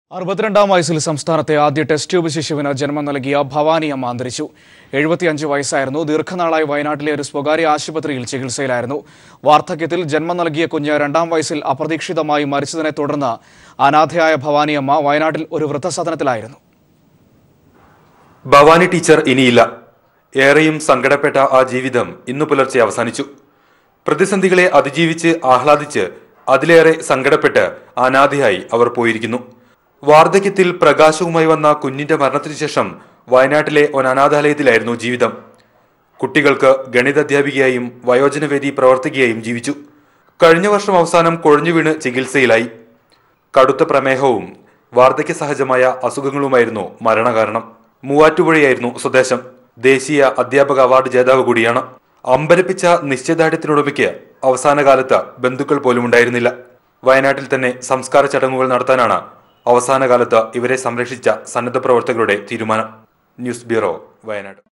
62 വയസ്സിൽ സംസ്ഥാനത്തെ ആദ്യ ടെസ്റ്റ് ട്യൂബ് ശിശുവിന് ജന്മം നൽകിയ ഭവാനി അമ്മ അന്തരിച്ചു. 75 വയസ്സായിരുന്നു. ദീർഘനാളായി വയനാട്ടിലെ ഒരു സ്വകാര്യ ആശുപത്രിയിൽ ചികിത്സയിലായിരുന്നു. വാർദ്ധക്യത്തിൽ ജന്മം നൽകിയ കുഞ്ഞ് 2ാം വയസ്സിൽ അപ്രതീക്ഷിതമായി മരിച്ചതിനെ തുടർന്ന് അനാഥയായ ഭവാനി അമ്മ വയനാട്ടിൽ ഒരു വൃദ്ധസദനത്തിലായിരുന്നു. ഭവാനി ടീച്ചർ ഇനിയില്ല. ഏറെയും സങ്കടപ്പെട്ട ആ ജീവിതം ഇന്നു പുലർച്ചെ അവസാനിച്ചു. പ്രതിസന്ധികളെ അതിജീവിച്ച് ആഹ്ലാദിച്ച് അതിലേറെ സങ്കടപ്പെട്ട് അനാഥയായി അവർ പോയിരിക്കുന്നു. വാർദ്ധക്യത്തിൽ പ്രകാശവുമായി വന്ന കുഞ്ഞിന്റെ മരണത്തിനു ശേഷം വയനാട്ടിലെ ഒരു അനാഥാലയത്തിലായിരുന്നു ജീവിതം. കുട്ടികൾക്ക് ഗണിതാധ്യാപികയായും വയോജനവേദി പ്രവർത്തകയായും ജീവിച്ചു. കഴിഞ്ഞ വർഷം അവസാനം കുഴഞ്ഞു വീണ് ചികിത്സയിലായി. കടുത്ത പ്രമേഹവും വാർദ്ധക്യ സഹജമായ അസുഖങ്ങളുമായിരുന്നു മരണകാരണം. മൂവാറ്റുപുഴയായിരുന്നു സ്വദേശം. ദേശീയ അധ്യാപക അവാർഡ് ജേതാവ് കൂടിയാണ്. അമ്പരപ്പിച്ച നിശ്ചയദാർഢ്യത്തിനുടമയ്ക്ക് അവസാന കാലത്ത് ബന്ധുക്കൾ പോലും ഉണ്ടായിരുന്നില്ല. വയനാട്ടിൽ തന്നെ സംസ്കാര ചടങ്ങുകൾ നടത്താനാണ് അവസാന കാലത്ത് ഇവരെ സംരക്ഷിച്ച സന്നദ്ധ പ്രവർത്തകരുടെ തീരുമാനം. News bureau, Wayanad.